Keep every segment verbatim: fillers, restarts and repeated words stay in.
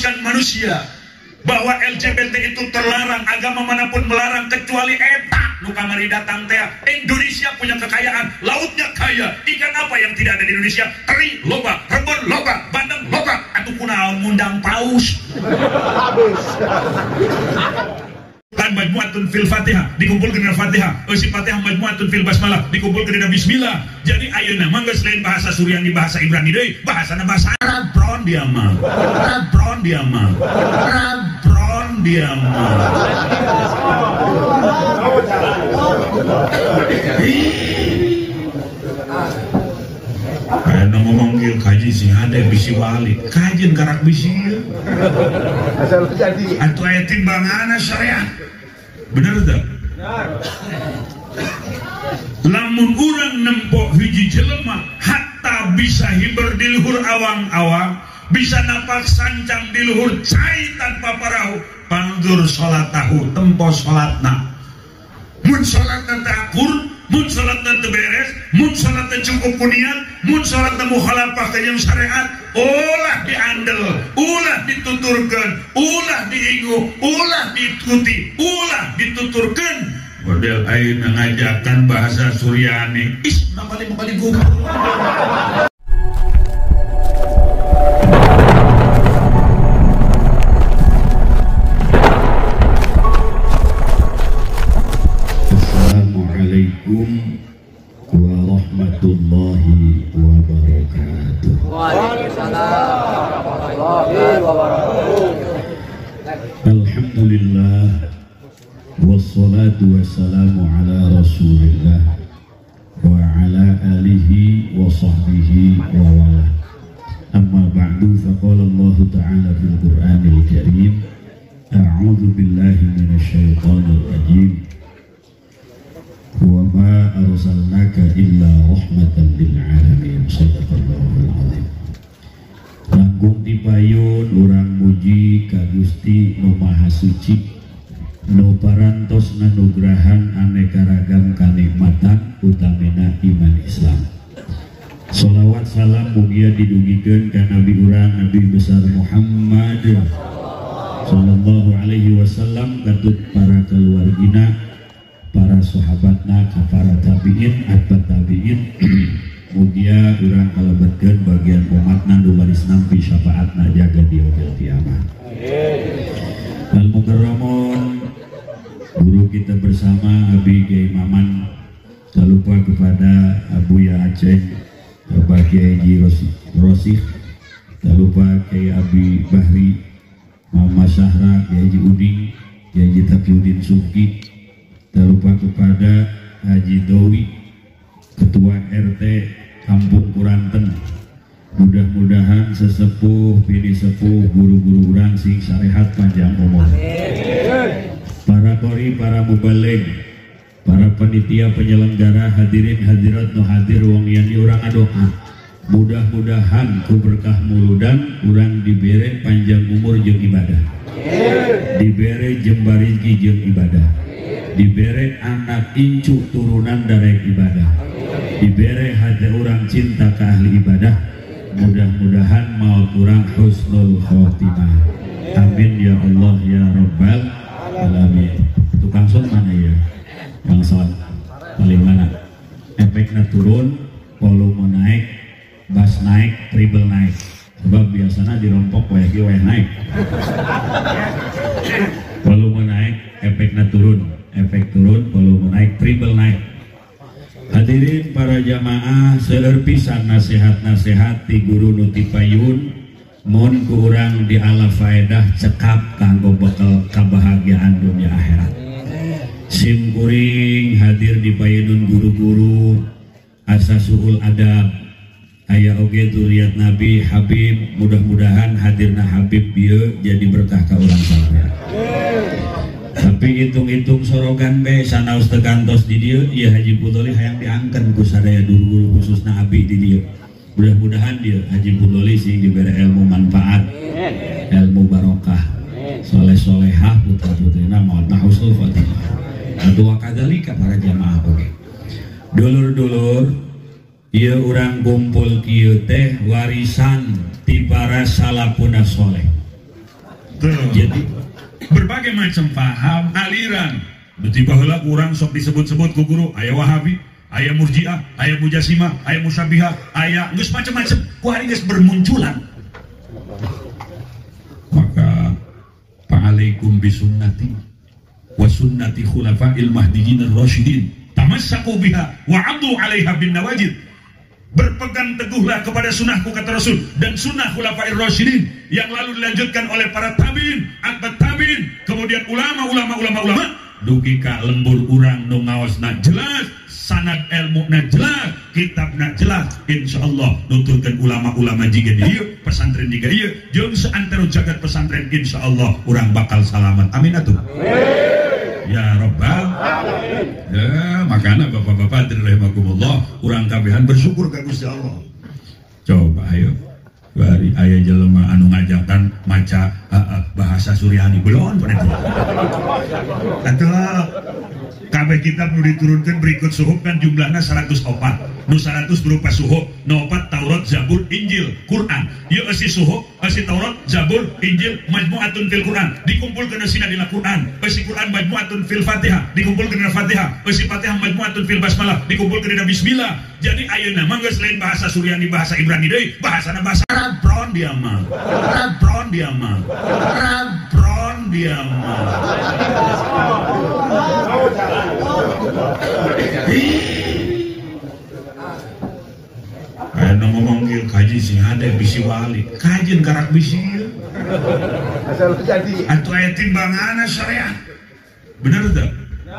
menjelaskan manusia bahwa L G B T itu terlarang, agama manapun melarang kecuali eta nu kamari datang teh. Indonesia punya kekayaan, lautnya kaya, ikan apa yang tidak ada di Indonesia? Teri loba, rebon loba, bandeng loba, atuh kunaon ngundang paus. Habis. Kan majmu'atun fil Fatihah dikumpulkeun dina Fatihah, eusi Fatihah majmu'atun fil basmalah dikumpulkeun dina bismillah. Jadi ayeuna mah geus lain bahasa Suryani bahasa Ibrani deui, bahasana bahasa Arab bron dia mah. Arab bron dia mah. Arab bron dia mah. Karena ngomong gil kaji sih ada bisi wali, kajian karak bisi ya. Asal jadi. Antu ayat timbangan syariat, bener tak? Lamun urang nempok hiji jelema, hatta bisa hiber di luhur awang-awang, bisa napak sancang di luhur cai tanpa parahu, pangdur sholat tahu, tempo sholatna. Mun sholatna takur, mun sholatna beres, mun sholatna cukup kuniat, mun sholatna mukhalafah ka jeung syariat, ulah diandel, ulah dituturkeun, ulah diingu, ulah diikuti, ulah dituturkeun. Model ayeuna ngajakan bahasa Suryani, is balik-balik gua. Assalamualaikum warahmatullahi wabarakatuh. Waalaikumsalam warahmatullahi wabarakatuh. Alhamdulillah wassalatu wassalamu ala Rasulillah wa ala alihi wa sahbihi wa wala. Amma ba'du, faqala Allah ta'ala fil Qur'anil Karim, a'udzu billahi minasyaitonir rajim. Wa ma arsalnaka illa rahmatan lil alamin. Shadaqallahul azim. Langkung dipayun urang muji ka Gusti Nu Maha Suci, nu parantos nganugrahan aneka ragam kanikmatan utamina iman Islam. Sholawat salam mugia didugikeun ka Nabi urang Nabi besar Muhammad sallallahu alaihi wasallam, katut para keluargina, para sahabatna, para tabiin, atbat tabiin. Mugia urang kalebetkeun bagian umatna nu baris nampi syafaatna jaga di yaumil qiyamah. Al mukarramun, guru kita bersama Abi Kiai Maman, tak lupa kepada Abu Ya Aceh, Bapak Kiai Haji Rosih, tak lupa Kiai Abi Bahri, Mama Syahra, Kiai Haji Uding, Kiai Haji Taqiyuddin Subki, tak lupa kepada Haji Dowi, Ketua R T Kampung Kuranten. Mudah-mudahan sesepuh, pilih sepuh, guru-guru urang sing syariat panjang umur. Para kori, para mubalig, para panitia penyelenggara, hadirin hadirat nu hadir wong yani urang adoa. Mudah-mudahan ku berkah muludan urang dibere panjang umur jeung ibadah. Dibere jembar rezeki jeung ibadah. Dibere anak incu turunan darek ibadah. Dibere hati orang cinta ke ahli ibadah. Mudah-mudahan maut orang husnul khotimah. Amin ya Allah ya Rabbal alamin. Tukang son mana ya? Yang son paling mana? Efeknya turun, volume naik, bass naik, treble naik. Sebab biasanya dirompok wae ge wae naik. Volume naik, efeknya turun. Efek turun, volume naik, treble naik. Hadirin para jamaah, seueur pisan nasihat-nasihat ti guru nu ti payun, mun ku urang di ala faedah cekap kanggo bekal kabahagiaan dunia akhirat. Sim kuring hadir di payunun guru-guru asasuhul adab, aya oge zuriat Nabi Habib. Mudah-mudahan hadirna Habib bieu jadi berkah ka urang salaya. Tapi hitung-hitung sorogan be sanaus teu kantos di dieu, ieu Haji Budoli hayang diangkeun ku sadaya guru-guru khususna abi di dieu. Mudah-mudahan dieu Haji Budoli sing dibere ilmu manfaat, ilmu barokah, soleh-solehah putra-putrina mautna husnul khotimah. Atuh wakadzalika para jamaah oge. Dulur-dulur, ieu urang kumpul kieu teh warisan ti para salafun saleh. Tuh. Jadi Berbagai macam paham, aliran. Beti baheula kurang sok disebut-sebut ku guru, aya Wahabi, aya Murji'ah, aya Mujasimah, aya Musyabihah, aya geus macam-macam. Ku hari geus bermunculan. Maka fa'alaikum bisunnati wa sunnati khulafa'il mahdiyyin ar-rasyidin. Tamassaku biha wa 'addu 'alaiha bin nawajid. Berpegang teguhlah kepada sunnahku, kata Rasul, dan sunnah khulafa'ir rasyidin yang lalu dilanjutkan oleh para tabi'in, atbat tabi'in, kemudian ulama-ulama ulama-ulama dugi ka lembur urang nu ngaosna jelas, sanad ilmuna jelas, kitabna jelas, insyaallah nuturkeun ulama-ulama jiga ieu, pesantren jiga ieu, jeung saantero jagat pesantren insyaallah urang bakal salamat. Amin atuh. Ya Rabbal Alamin. Ya, makanya bapak-bapak rahimakumullah, urang kabehan bersyukur ka Gusti Allah. Coba ayo bari aya jelema anu ngajakan maca uh, uh, bahasa Suryani belum pada itu. Atuh kabeh kitab nu diturunkeun berikut suhuf kan jumlahna seratus opat. Nu seratus berupa suhuf, nu opat Taurat, Zabur, Injil, Quran. Ieu eusi suhuf, eusi Taurat, Zabur, Injil, majmu'atun fil Quran. Dikumpulkeun eusina dina Quran. Eusi Quran majmu'atun fil Fatihah, dikumpulkeun dina Fatihah. Eusi Fatihah majmu'atun fil basmalah, dikumpulkeun dina bismillah. Jadi ayeuna mah geus lain bahasa Suryani, bahasa Ibrani deui, bahasana bahasa Rabron dia mah. Rabron dia mah. Rabron dia mah. Ayo ngomong kieu kaji sing ada bisi wali, kajin karak bisi ieu. Asal jadi. Atuh aya timbangana syariat. Bener teu?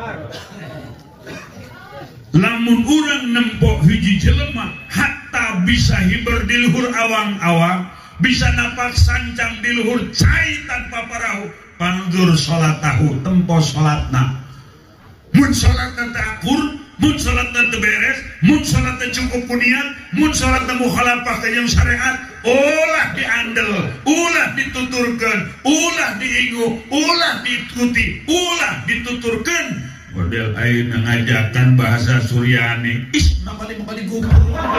Lamun urang nempok hiji jelema hatta bisa hiber di luhur awang-awang, bisa napak sancang di luhur cai tanpa parahu, pandur salat tahu tempo salatna. Mun salatna teu akur, mun salatna teu beres, mun salatna cukup kuniat, mun salatna mukhalafah ka jeung syariat, ulah diandel, ulah dituturkeun, ulah diingu, ulah diikuti, ulah dituturkeun. Model ayeuna ngajakan bahasa Suryani, is nabali-bali gubur.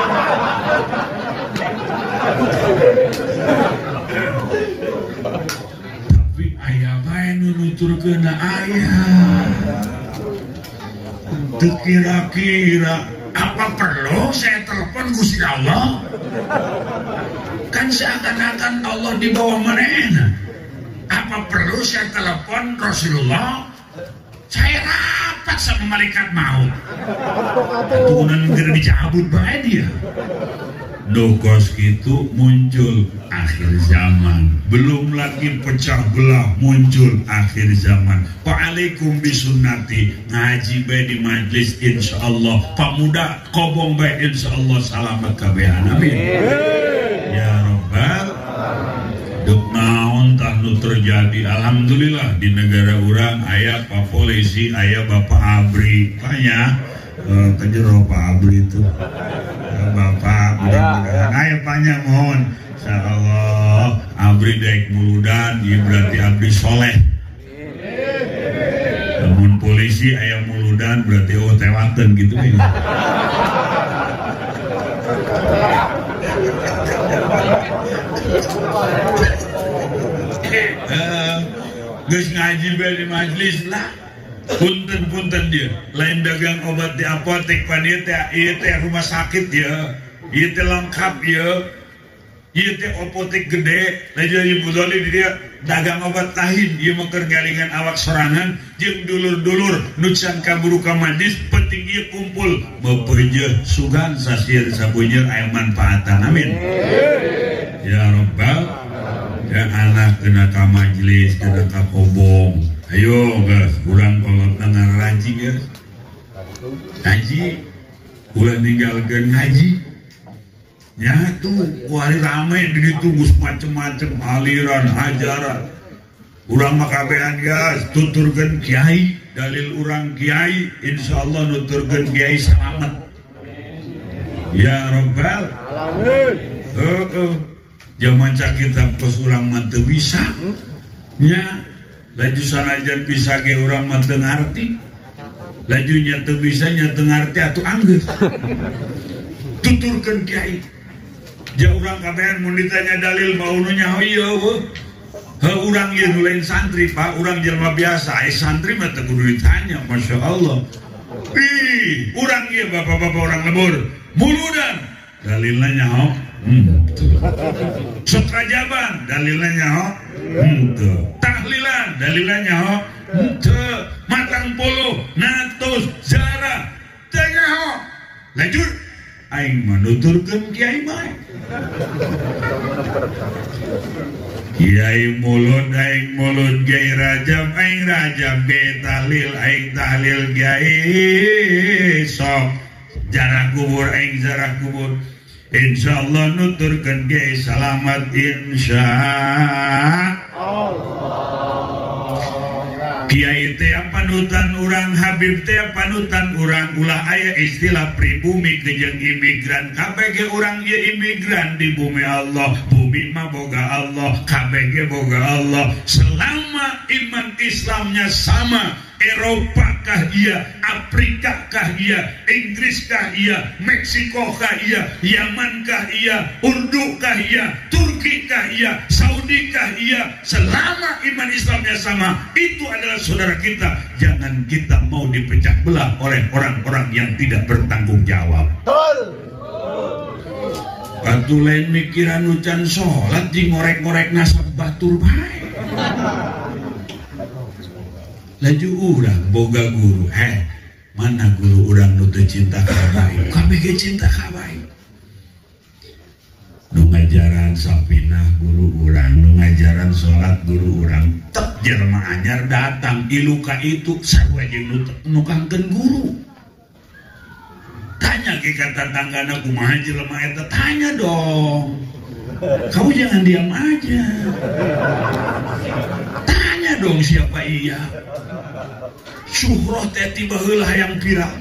Tapi aya bae nu nuturkeun aya. Teu kira-kira apa perlu saya telepon Gusti Allah? Kan seakan-akan Allah di bawah manehna. Apa perlu saya telepon Rasulullah? Saya rapat sama malaikat maut. Turunan negeri dicabut bae dia. Dokos gitu muncul akhir zaman. Belum lagi pecah belah muncul akhir zaman. Wa'alaikum bisunnati, ngaji bae di majlis insyaallah. Pamuda kobong bae insyaallah salamat kabehan. Amin. Ya Rabbal duk naon tah nu terjadi. Alhamdulillah di negara urang aya Pak Polisi, aya Bapak Abri, banyak uh, kejero Pak Abri itu uh, Bapak mudah-mudahan aya banyak mohon insyaallah Abri daek muludan ieu berarti Abri soleh. Namun polisi aya muludan berarti oh tewakeun gitu ini. Uh, geus ngaji bae di majlis lah. Punten-punten dia, lain dagang obat di apotek pan ieu teh ieu teh rumah sakit ya. Ieu teh lengkap ya. Ieu teh apotek gede, lain jadi budoli di dia dagang obat tahin, ieu mah keur galingan awak sorangan jeung dulur-dulur nu can kaburu ka majlis penting ieu kumpul meupeujeuh sugan sasieun sabeunyeun aya manfaatan. Amin. Ya Rabbal, ya anak kena ka majlis, kena ka kobong. Ayo guys, urang kolot nang ngaji guys. Ngaji, ulah ninggalkeun ngaji. Ya tuh, kuari rame ditunggu macem-macem aliran ajaran. Urang mah kabehan guys, tuturkeun kiai, dalil urang kiai, insyaallah nuturkeun kiai selamat. Ya Rabbal alamin. Heeh. Zaman cakitab tos urang mah teu bisa. Nya laju sanajan bisa ge urang mah teu ngarti. Laju nya teu bisa nya teu ngarti atuh anggeus. Tuturkeun kiai. Ja urang kabehan mun ditanya dalil mau nu nyaho ieu He urang ieu nu lain santri Pak, urang jelema biasa, ai santri mah teu kudu ditanya, Masya Allah. Ih, urang ieu bapak-bapak orang lembur, muludan dalilna nyaho? Henteu. Sutrajaban dalilna nyaho? Henteu. Tahlilan dalilna nyaho? Henteu. Matang puluh, natos, zarah, teu nyaho. Lanjut, aing mah nuturkeun kiai bae. Kiai mulut, aing mulut, kiai rajab, aing rajab, kiai tahlil, aing tahlil, kiai sok jarah kubur, aing jarah kubur. Insyaallah nuturkeun kiai salamat insya Kiai teh panutan urang, Habib teh panutan urang. Ulah aya istilah pribumi jeung imigran, kabeh ge urang ieu imigran di bumi Allah. Bumi mah boga Allah, kabeh ge boga Allah. Selama iman Islamnya sama, Eropa kah iya, Afrika kah iya, Inggris kah iya, Meksiko kah iya, Yaman kah iya, Urdu kah iya, Turki kah iya, Saudi kah iya, selama iman Islamnya sama, itu adalah saudara kita. Jangan kita mau dipecah belah oleh orang-orang yang tidak bertanggung jawab. Batu lain mikiran ucan sholat di ngorek-ngorek nasab batur baik. Laju urang boga guru, heh mana guru urang nu teu cinta ka bae, kabeh ge cinta ka bae. Nu ngajaran sapinah guru urang, nu ngajaran salat guru urang, tek jelema anyar datang ilu ka itu sarua jeung nu nukangkeun guru. Tanya ke kata tanggana kumaha jelema eta, tanya dong. Kamu jangan diam aja. Tanya dong siapa iya. Syuhroh teh tiba heula hayang pirang.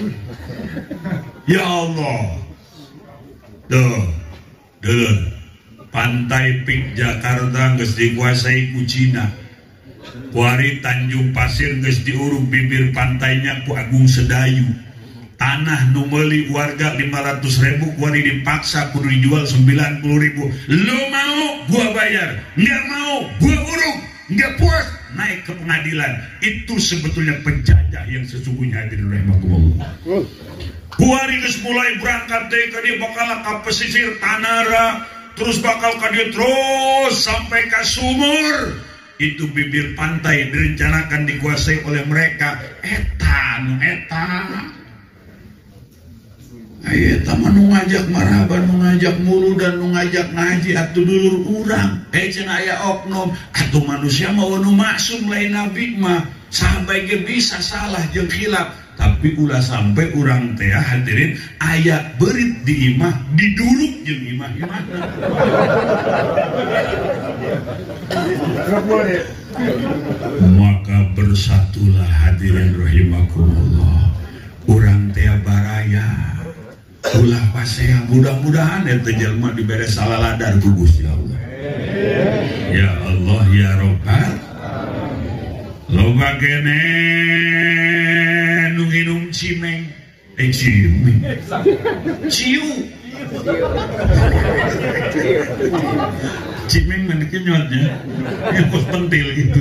Ya Allah. Duh. Duh. Pantai Pik Jakarta geus dikuasai ku Cina. Kuari Tanjung Pasir geus diuruk bibir pantainya ku Agung Sedayu. Tanah nu meuli warga lima ratus ribu, kuari dipaksa kudu dijual sembilan puluh ribu. Lu mau gua bayar, nggak mau gua uruk, nggak puas naik ke pengadilan. Itu sebetulnya penjajah yang sesungguhnya. Hadirin rahimakumullah. Kuari geus mulai berangkat teh ka dieu bakal ka pesisir Tanara, terus bakal ka dieu terus sampai ka sumur. Itu bibir pantai direncanakan dikuasai oleh mereka. Eta nu eta ayo taman nu ngajak maraban, nu ngajak mulu dan nu ngajak ngaji atuh dulur urang. Eh cenah aya oknum atuh manusia mau nu maksum lain nabi mah sampai ge bisa salah jeung khilaf, tapi ulah sampai urang teh hadirin aya beurit di imah diduluk jeung imah-imah. Maka bersatulah hadirin rahimakumullah. Urang teh baraya ulah pasea, mudah-mudahan eta jelema dibere salaladar ku Gusti Allah. Ya Allah ya Rabbal. Loba kene nu nginum cimeng, eh cimeng, ciu, cimeng mana kenyotnya, yang pos pentil gitu.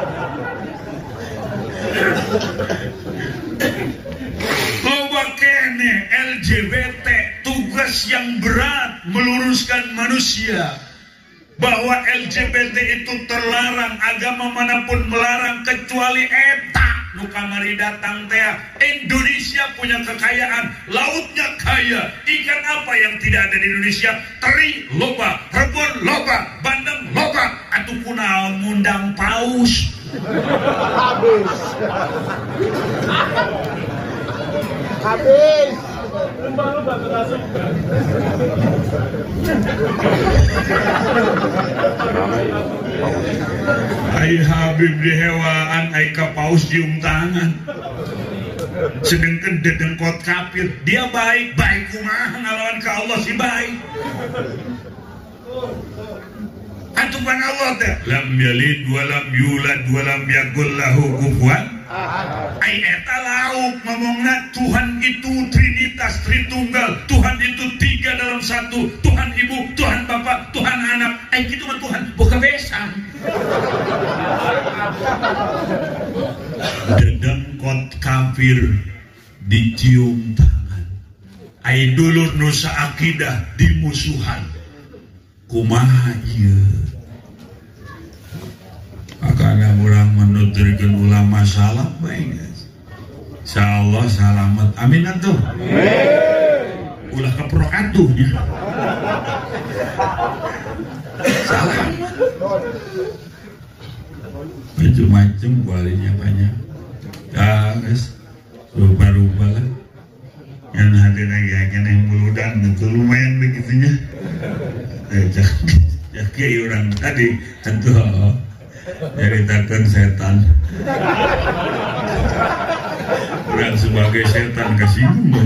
Loba kene L G B T, tugas yang berat meluruskan manusia bahwa L G B T itu terlarang, agama manapun melarang kecuali eta nu kamari datang teh. Indonesia punya kekayaan, lautnya kaya, ikan apa yang tidak ada di Indonesia? Teri loba, rebon loba, bandeng loba, atuh kunaon ngundang paus. Habis. Habis. Lumba-lumba termasuk. Ai Habib di hewaan, ai ka paus cium tangan. Sedangkan dedengkot kafir, dia baik, baik kumaha ngalawan ka Allah si baik. Atupan Allah teh lam yalid wa lam yulad wa lam yakul lahu kufuwan Ai eta lauk ngomongna Tuhan itu Trinitas, Tritunggal, Tuhan itu tiga dalam satu, Tuhan Ibu, Tuhan Bapak, Tuhan Anak. Ai kitu mah Tuhan boga besan. Dedengkot kafir dicium tangan. Ai dulur nusa akidah dimusuhan. Kumaha ieu? Makanya orang menuturkan ulama salam baik. Insyaallah selamat. Amin atuh. Ulah keprok atuh nya. Selamat. Macam-macam kualinya banyak. Ya guys, rupa-rupa lah. Yang hadir lagi akan yang buludan itu lumayan begitunya. Jadi orang tadi tentu ceritakan setan. Orang sebagai setan kesinggung.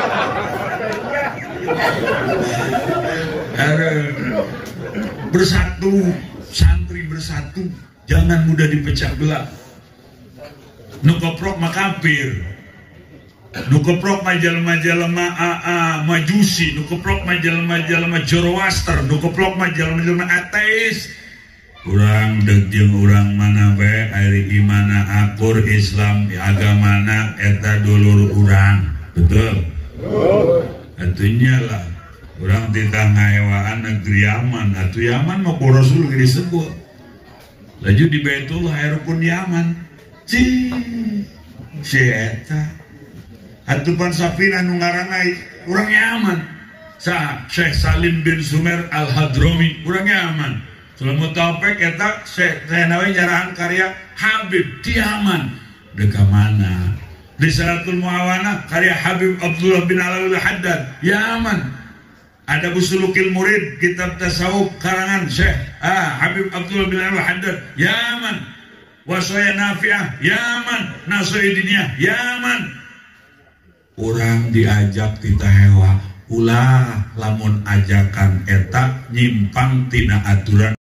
Bersatu, santri bersatu, jangan mudah dipecah belah. Nukoprok makafir, nukoprok majalma-jalma A A majusi, nukoprok majalma-jalma Zoroaster, nukoprok majalma-jalma ateis. Urang degjeng urang mana bae ari imana akur Islam agamana eta dulur urang. Betul? Atunya lah urang titah ngaewaan negeri Yaman. Atu Yaman mah ku Rasul disebut. Laju di Baitullah rukun Yaman. Cih. Si eta. Atu pan sapina nu ngaranna urang Yaman. Sa Syekh Salim bin Sumer Al-Hadrami urang Yaman. Selamat topek eta saya nawe nyarahan karya Habib di Yaman. Deka mana? Di Salatul Muawana karya Habib Abdullah bin Alawil Haddad Yaman. Ada Busulukil Murid kitab tasawuf karangan Syekh ah, Habib Abdullah bin Alawil Haddad Yaman. Wasaya Nafi'ah Yaman. Nasoidiniyah Yaman. Orang diajak kita hewa ulah lamun ajakan eta nyimpang tina aturan